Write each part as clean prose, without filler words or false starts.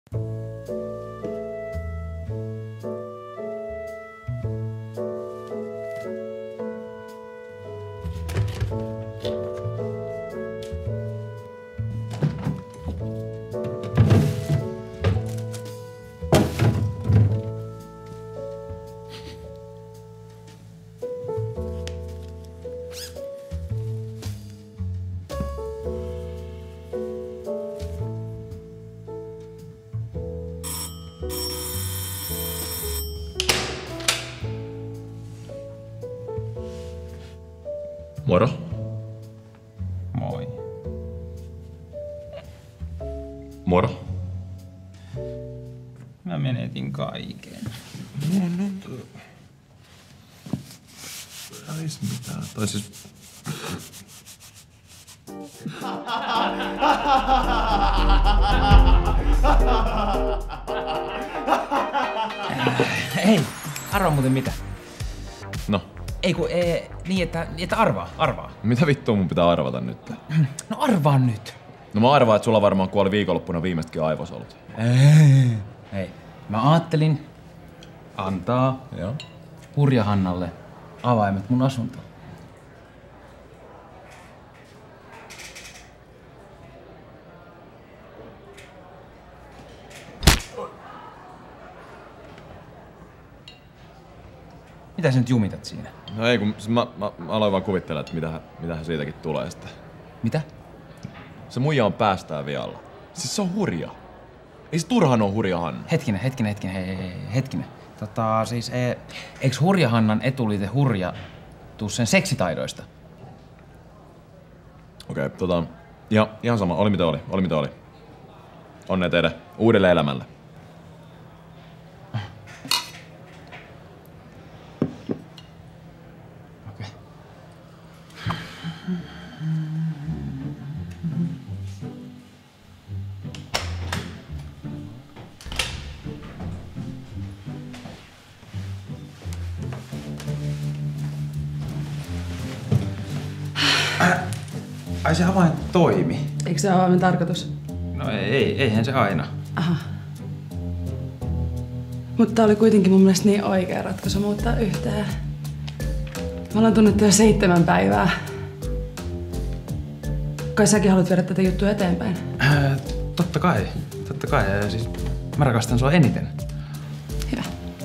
Moro. Moi. Moro. Mä menetin kaiken. No nyt... Ei mitään. Tai siis... Hei, arvaa muuten mitä? No. Ei kun, niin että arvaa. Mitä vittua mun pitää arvata nyt? No arvaa nyt. No mä arvaan, että sulla varmaan kuoli viikonloppuna viimeistäkin aivosolut. Hei, mä ajattelin antaa Joo. Hurja Hannalle avaimet mun asuntoon. Mitä sä nyt jumitat siinä? No ei, kun mä aloin vaan kuvittelemaan, että mitähän siitäkin tulee sitten. Mitä? Se muija on päästään vialla. Siis se on hurja. Ei se turhaan oo Hurja Hanna. Hetkinen. Siis eiks Hurja Hannan etuliite Hurja tuu sen seksitaidoista? Okei, ihan sama. Oli mitä oli. Onnea teidän uudelle elämälle. Okei. Ai se avain toimi. Eikö se avaimen tarkoitus? No eihän se aina. Aha. Mutta oli kuitenkin mun mielestä niin oikea ratkaisu muuttaa yhtään. Mä ollaan tunnettu jo 7 päivää. Kai säkin haluat viedä tätä juttua eteenpäin? Totta kai. Siis mä rakastan sua eniten. Hyvä.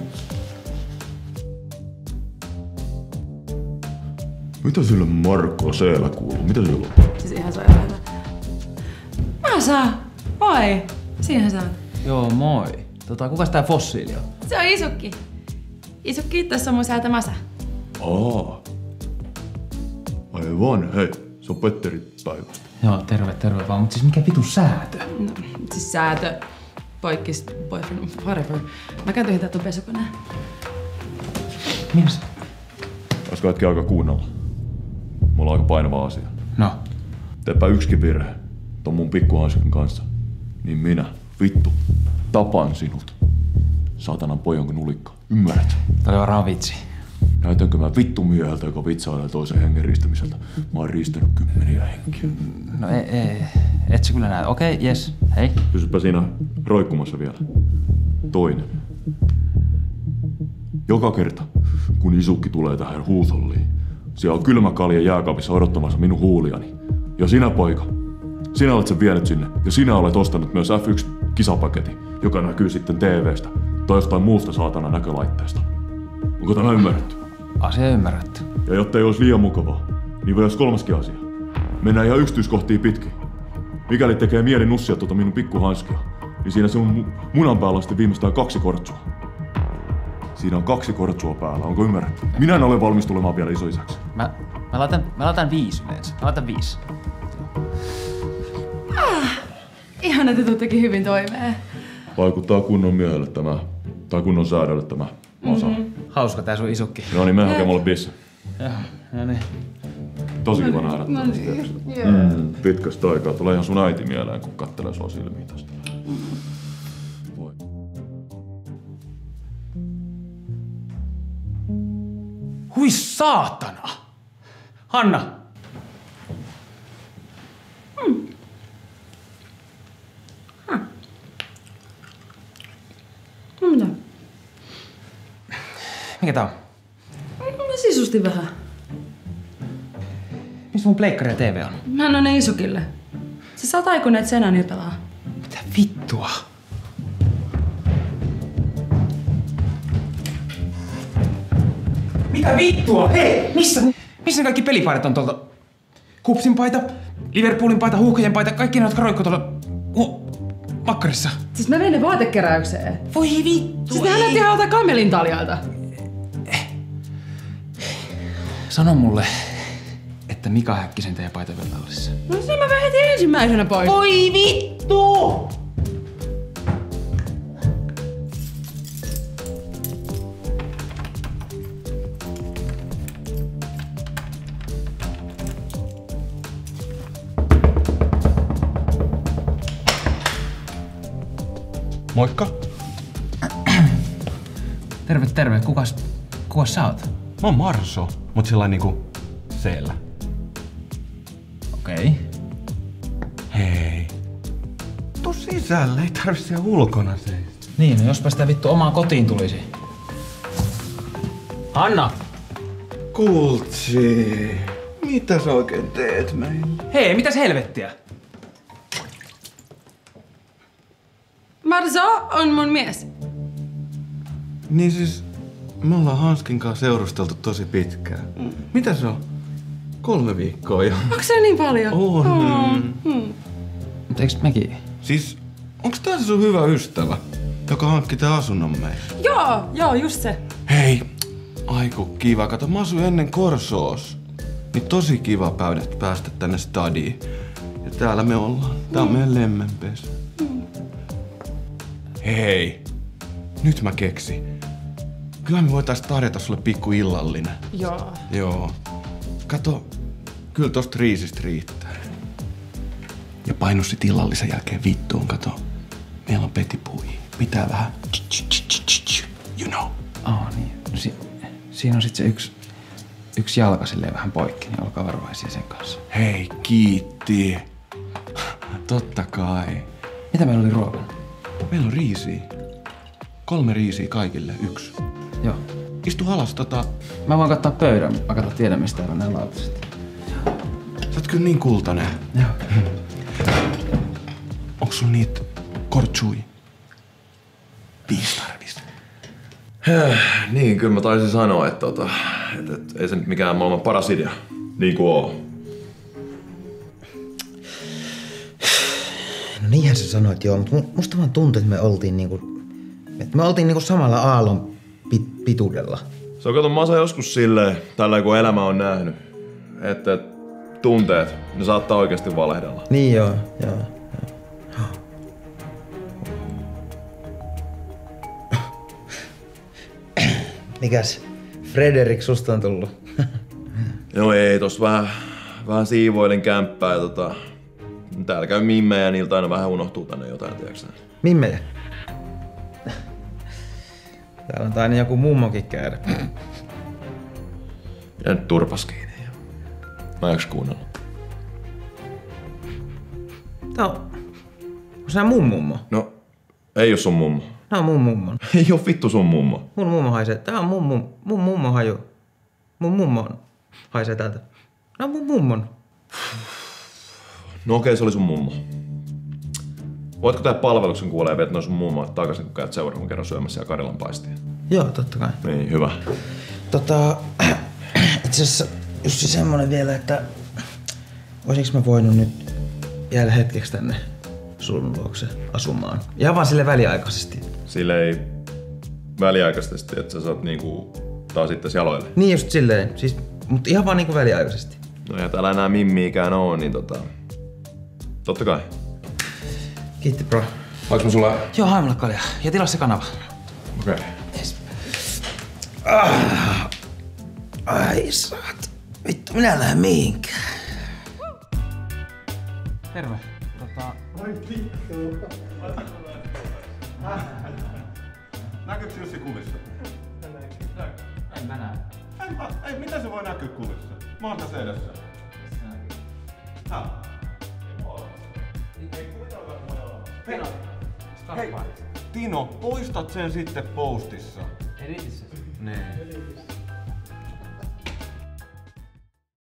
Mitä sille Marko Seelä kuuluu? Mitä sillä on? Siis ihan sairaata. Mä saa! Moi! Siinähän sä oot. Joo, moi. Kukas tää fossiili on? Se on Isukki. Isukki, tässä on mun säätä Masa. Aivan, hei. Se on Petteri päivästä. Joo, terve vaan. Mut siis mikä vitun säätö? No, siis säätö. Poikkis, boyfriend, whatever. Mä käyn tyhjentää ton pesukoneen. Mies. Ois kaikki aika kuunnella. Mulla on aika painava asia. No. Teepä yksikin virhe ton mun pikkuhanskin kanssa. Niin minä, vittu, tapan sinut. Saatanan pojan nulikka. Ymmärrät? Tää oli varmaan vitsi. Näytänkö mä vittu mieheltä, joka vitsailee toisen hengen ristämiseltä? Mä oon riistänyt 10 henkiä. No ei. Et sä kyllä näe. Okei, jes. Hei. Pysypä siinä roikkumassa vielä. Toinen. Joka kerta, kun Isukki tulee tähän huusolliin, siellä on kylmä kalja jääkaapissa odottamassa minun huuliani. Ja sinä, poika, sinä olet sen vienyt sinne. Ja sinä olet ostanut myös F1-kisapaketin, joka näkyy sitten TV:stä tai jostain muusta saatana näkölaitteesta. Onko tämä ymmärretty? Asia ymmärretty. Ja jotta ei olisi liian mukavaa, niin vielä 3. asia. Mennään ihan yksityiskohtiin pitkin. Mikäli tekee mieli nussia tuota minun pikkuhanskia, niin siinä sun munan päällä on sitten viimeistään 2 kortsua. Siinä on 2 kortsua päällä, onko ymmärretty? Minä en ole valmis tulemaan vielä isoisäksi. Mä laitan 5 yleensä. Mä laitan 5. Ihan että tuuttekin hyvin toimeen. Vaikuttaa kunnon miehelle tämä, tai kunnon säädölle tämä Masa. Hauska tää sun Isukki. No niin, mene hakemaan mulle bisse. Joo, no niin. Tosi kiva nähdä. Pitkästä aikaa. Tulee ihan sun äiti mieleen, kun kattelee sua silmiin tästä. Voi. Hui saatana! Hanna! No mitä? Mikä tää on? Mä sisustin vähän. Missä mun pleikkari ja TV on? Mä annoin ne Isukille. Se saa taikuneet senän ja pelaa. Mitä vittua? Mitä vittua? Hei! Missä ne kaikki pelipaidat on tuolta? Kupsin paita, Liverpoolin paita, Huuhkajien paita, kaikki ne, jotka roikkuu tuolla makkarissa. Siis mä vein ne vaatekeräykseen. Voi vittu! Siis nehän näytti ihan Kamelin taljalta. Sano mulle, että Mika Häkkisen teidän paita vielä tallissa. No niin mä vein heti ensimmäisenä pois. Voi vittu! Moikka. Terve, terve. Kukas sä oot? Mä oon Marso, mut sellainen niinku seellä. Okei. Hei. Tuu sisällä, ei tarvi siellä ulkona seistä. Niin, no jospa sitä vittu omaan kotiin tulisi. Hanna! Kultsi, mitä sä oikein teet meillä? Hei, mitäs helvettiä? Marso on mun mies. Niin siis, me ollaan Hanskin kanssa seurusteltu tosi pitkään. Mitä se on? 3 viikkoa jo. Onko se niin paljon? On. Mutta eiks mekin? Siis, onks tää se sun hyvä ystävä, joka hankki tän asunnon meille? Joo, just se. Hei, aiku kiva. Kato, mä asuin ennen Korsoos. Niin tosi kiva päästä tänne stadiin. Ja täällä me ollaan. Tää on meidän lemmenpesä. Hei, nyt mä keksin. Kyllä me voitais tarjota sulle pikku illallinen. Joo. Joo. Kato, kyllä tosta riisistä riittää. Ja painu sit illallisen jälkeen vittuun, kato. Meillä on petipui. Pitää vähän you know. Niin. No siinä on sit se yksi jalka silleen vähän poikki, niin olkaa varovaisia sen kanssa. Hei, kiitti. Totta kai. Mitä meillä oli ruokana? Meillä on riisiä. 3 riisiä kaikille, 1. Joo. Istu alas Mä voin kattaa pöydän, mä katson tiedä mistä täällä on nää lautaset. Sä oot kyllä niin kultainen. Joo. Onks sun niitä kortsui? 5 tarvis. Niin, kyllä mä taisin sanoa, että ei se nyt mikään maailman paras idea. Niin kuin oo. No niinhän sä sanoit joo, mutta musta vaan tuntui, että me oltiin niinku samalla aallon pituudella. Se on kato, mä oon joskus silleen, tällä kun elämä on nähnyt, että tunteet, ne saattaa oikeasti valehdella. Niin joo. Mikäs Frederik susta on tullut? Joo ei, tossa vähän siivoilin kämppää ja täällä käy mimmejä ja niiltä aina vähän unohtuu tänne jotain, tiiäksä. Mimmejä? Täällä on aina joku mummokin käydä. Ja nyt turpas kiinni. Mä eiks kuunnella. Tää on sä mun mummo? No, ei oo sun mummo. Tää on mun mummon. Ei oo vittu sun mummo. Mun mummo haisee. Tää on mun mummon haju. Mun mummo haisee täältä. Tää on mun mummon. No okei, se oli sun mummo. Voitko tehdä palveluksen kuulee ja vetää sun mummo takaisin, kun käyt seuraavan kerran syömässä siellä Karilan paistia? Joo, totta kai. Niin, hyvä. Itse asiassa just semmonen vielä, että oisinko mä voinut nyt jäädä hetkeksi tänne sun luokse asumaan? Ihan vaan sille väliaikaisesti. Sille ei väliaikaisesti, että sä saat niinku taas itses jaloille. Niin just silleen, siis, mutta ihan vaan niinku väliaikaisesti. No ja täällä enää mimmiikään oo, niin totta kai. Kiitti bro. Haeks mä sulle? Joo, hae mulle kaljaa. Ja tilaa se kanava. Okei. Okay. Yes. Ai saat. Vittu, minä lähden mihinkään. Terve. Näkyykö Jussi kuvissa? En mä näe. Ei, mitä se voi näkyä kuvissa? Mä oon tässä edessä. Hei, Tino, poistat sen sitten postissa. Editissä. Nee.